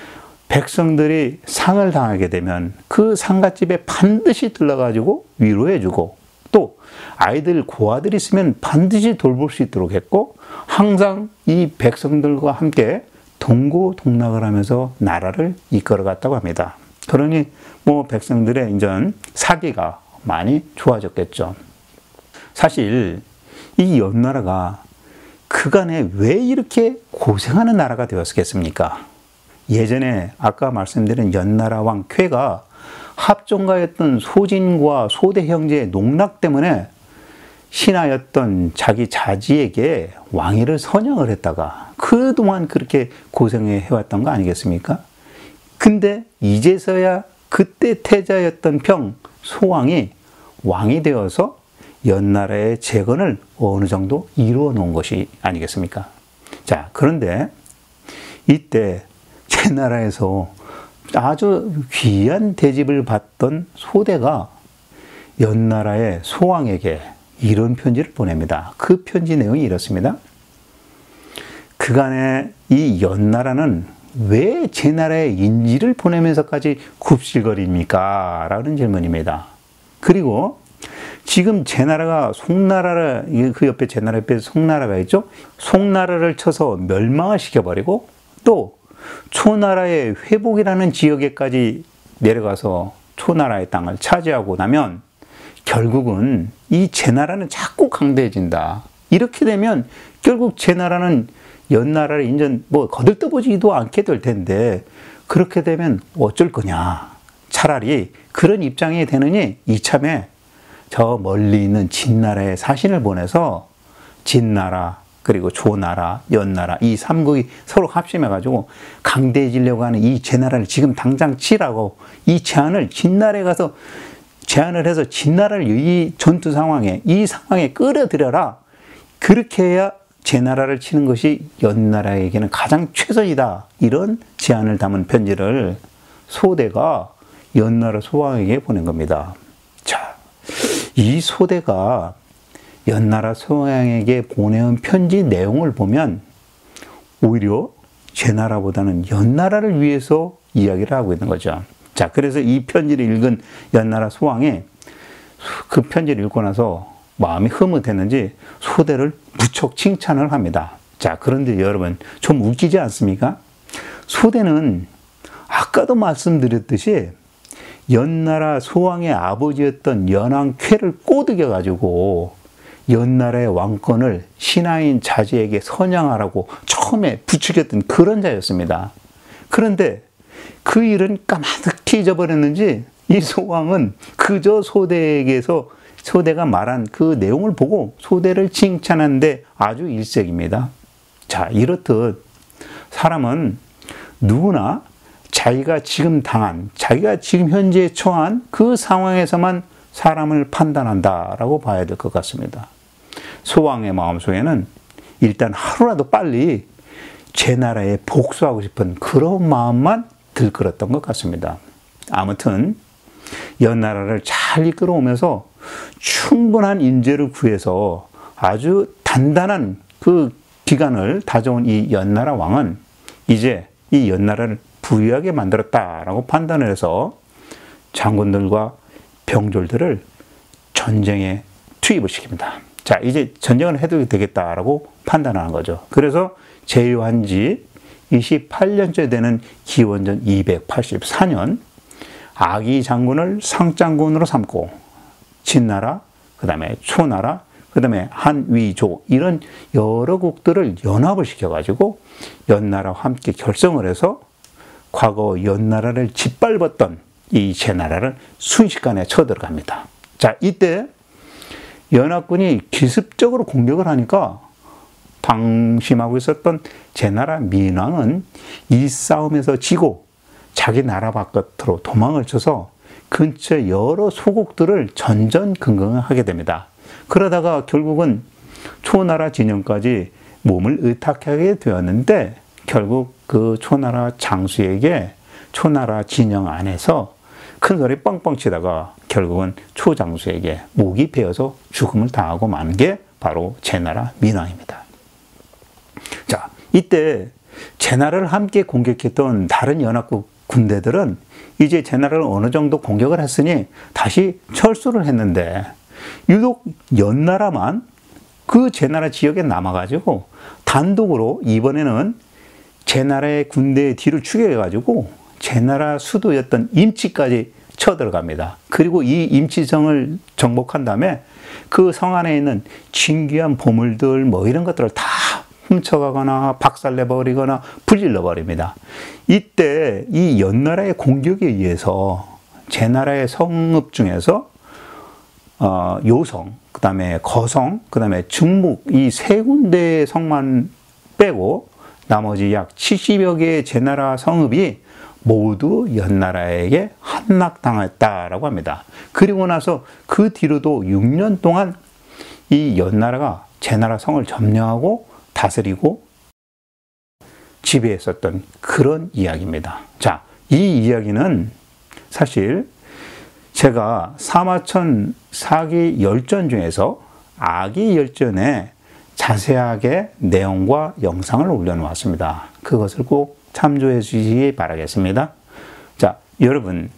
백성들이 상을 당하게 되면 그 상갓집에 반드시 들러가지고 위로해주고, 또 아이들 고아들 있으면 반드시 돌볼 수 있도록 했고, 항상 이 백성들과 함께 동고동락을 하면서 나라를 이끌어갔다고 합니다. 그러니 뭐 백성들의 인전 사기가 많이 좋아졌겠죠. 사실 이 연나라가 그간에 왜 이렇게 고생하는 나라가 되었겠습니까? 예전에 아까 말씀드린 연나라 왕 쾌가 합종가였던 소진과 소대 형제의 농락 때문에 신하였던 자기 자지에게 왕위를 선양을 했다가 그동안 그렇게 고생해 해왔던 거 아니겠습니까? 근데 이제서야 그때 태자였던 평 소왕이 왕이 되어서 연나라의 재건을 어느 정도 이루어 놓은 것이 아니겠습니까? 자, 그런데 이때 제나라에서 아주 귀한 대접을 받던 소대가 연나라의 소왕에게 이런 편지를 보냅니다. 그 편지 내용이 이렇습니다. 그간에 이 연나라는 왜 제나라에 인지를 보내면서까지 굽실거립니까? 라는 질문입니다. 그리고 지금 제나라가 송나라를, 그 옆에 제나라 옆에 송나라가 있죠? 송나라를 쳐서 멸망을 시켜버리고, 또 초나라의 회복이라는 지역에까지 내려가서 초나라의 땅을 차지하고 나면 결국은 이 제나라는 자꾸 강대해진다. 이렇게 되면 결국 제나라는 연나라를 인전 뭐 거들떠보지도 않게 될 텐데, 그렇게 되면 어쩔 거냐. 차라리 그런 입장이 되느니 이참에 저 멀리 있는 진나라에 사신을 보내서 진나라, 그리고 조나라, 연나라 이 삼국이 서로 합심해가지고 강대해지려고 하는 이 제나라를 지금 당장 치라고 이 제안을 진나라에 가서 제안을 해서 진나라를 이 전투 상황에, 이 상황에 끌어들여라. 그렇게 해야 제나라를 치는 것이 연나라에게는 가장 최선이다. 이런 제안을 담은 편지를 소대가 연나라 소왕에게 보낸 겁니다. 자, 이 소대가 연나라 소왕에게 보내온 편지 내용을 보면 오히려 제나라보다는 연나라를 위해서 이야기를 하고 있는 거죠. 자, 그래서 이 편지를 읽은 연나라 소왕이 그 편지를 읽고 나서 마음이 흐뭇했는지 소대를 무척 칭찬을 합니다. 자, 그런데 여러분 좀 웃기지 않습니까? 소대는 아까도 말씀드렸듯이 연나라 소왕의 아버지였던 연왕 쾌를 꼬드겨 가지고 연나라의 왕권을 신하인 자제에게 선양하라고 처음에 부추겼던 그런 자였습니다. 그런데 그 일은 까마득히 잊어버렸는지 이 소왕은 그저 소대에게서 소대가 말한 그 내용을 보고 소대를 칭찬하는데 아주 일색입니다. 자, 이렇듯 사람은 누구나 자기가 지금 당한, 자기가 지금 현재 처한 그 상황에서만 사람을 판단한다라고 봐야 될 것 같습니다. 소왕의 마음속에는 일단 하루라도 빨리 제 나라에 복수하고 싶은 그런 마음만 들끓었던 것 같습니다. 아무튼 연나라를 잘 이끌어오면서 충분한 인재를 구해서 아주 단단한 그 기간을 다져온 이 연나라 왕은 이제 이 연나라를 부유하게 만들었다라고 판단을 해서 장군들과 병졸들을 전쟁에 투입을 시킵니다. 자, 이제 전쟁을 해도 되겠다라고 판단하는 거죠. 그래서 제위한 지 이십팔 년째 되는 기원전 이백팔십사 년 아기 장군을 상장군으로 삼고 진나라, 그 다음에 초나라, 그 다음에 한위조 이런 여러 국들을 연합을 시켜가지고 연나라와 함께 결성을 해서 과거 연나라를 짓밟았던 이 제나라를 순식간에 쳐들어갑니다. 자, 이때 연합군이 기습적으로 공격을 하니까 방심하고 있었던 제나라 민왕은 이 싸움에서 지고 자기 나라 바깥으로 도망을 쳐서 근처 여러 소국들을 전전긍긍하게 됩니다. 그러다가 결국은 초나라 진영까지 몸을 의탁하게 되었는데 결국 그 초나라 장수에게 초나라 진영 안에서 큰 소리 뻥뻥 치다가 결국은 초장수에게 목이 베어서 죽음을 당하고 만 게 바로 제나라 민왕입니다. 자, 이때 제나라를 함께 공격했던 다른 연합국 군대들은 이제 제나라를 어느 정도 공격을 했으니 다시 철수를 했는데 유독 연나라만 그 제나라 지역에 남아가지고 단독으로 이번에는 제나라의 군대의 뒤를 추격해가지고 제나라 수도였던 임치까지 쳐들어갑니다. 그리고 이 임치성을 정복한 다음에 그 성 안에 있는 진귀한 보물들 뭐 이런 것들을 다 훔쳐가거나 박살내버리거나 불질러버립니다. 이때 이 연나라의 공격에 의해서 제나라의 성읍 중에서 어, 요성, 그 다음에 거성, 그 다음에 중묵 이 세 군데의 성만 빼고 나머지 약 칠십여 개의 제나라 성읍이 모두 연나라에게 함락당했다라고 합니다. 그리고 나서 그 뒤로도 육 년 동안 이 연나라가 제나라 성을 점령하고 다스리고 지배했었던 그런 이야기입니다. 자, 이 이야기는 사실 제가 사마천 사기 열전 중에서 아기 열전에 자세하게 내용과 영상을 올려놓았습니다. 그것을 꼭 참조해 주시기 바라겠습니다. 자, 여러분,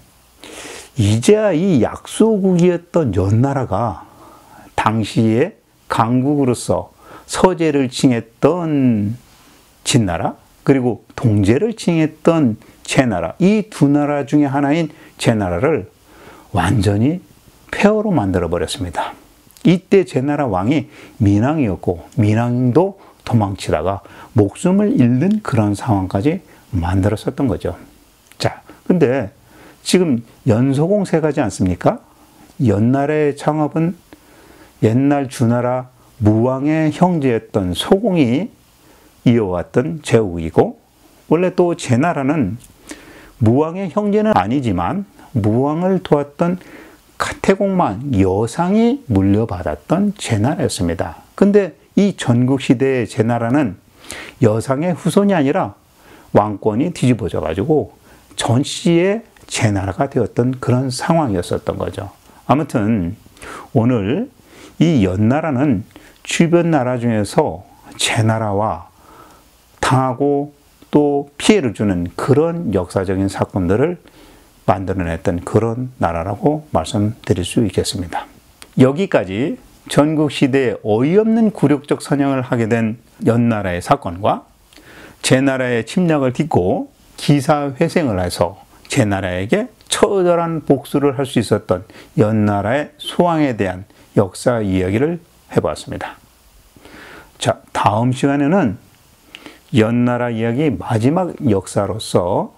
이제야 이 약소국이었던 연나라가 당시에 강국으로서 서재를 칭했던 진나라, 그리고 동제를 칭했던 제나라, 이 두 나라 중에 하나인 제나라를 완전히 폐허로 만들어 버렸습니다. 이때 제나라 왕이 민왕이었고 민왕도 도망치다가 목숨을 잃는 그런 상황까지 만들었었던 거죠. 자, 근데 지금 연소공 세 가지 않습니까? 연나라의 창업은 옛날 주나라 무왕의 형제였던 소공이 이어왔던 제국이고, 원래 또 제나라는 무왕의 형제는 아니지만 무왕을 도왔던 가태공만 여상이 물려받았던 제나라였습니다. 근데 이 전국시대의 제나라는 여상의 후손이 아니라 왕권이 뒤집어져 가지고 전씨의 제나라가 되었던 그런 상황이었었던 거죠. 아무튼 오늘 이 연나라는 주변 나라 중에서 제나라와 당하고 또 피해를 주는 그런 역사적인 사건들을 만들어냈던 그런 나라라고 말씀드릴 수 있겠습니다. 여기까지 전국시대에 어이없는 굴욕적 선양을 하게 된 연나라의 사건과 제나라의 침략을 딛고 기사회생을 해서 제나라에게 처절한 복수를 할 수 있었던 연나라의 소왕에 대한 역사 이야기를 해보았습니다. 자, 다음 시간에는 연나라 이야기 마지막 역사로서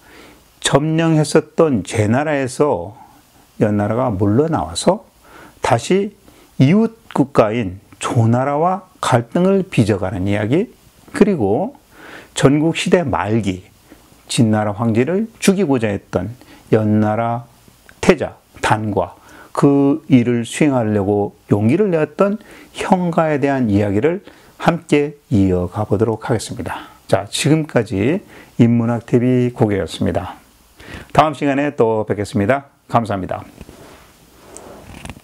점령했었던 제나라에서 연나라가 물러나와서 다시 이웃 국가인 조나라와 갈등을 빚어가는 이야기, 그리고 전국시대 말기 진나라 황제를 죽이고자 했던 연나라 태자 단과 그 일을 수행하려고 용기를 내었던 형가에 대한 이야기를 함께 이어가 보도록 하겠습니다. 자, 지금까지 인문학티비 고개였습니다. 다음 시간에 또 뵙겠습니다. 감사합니다.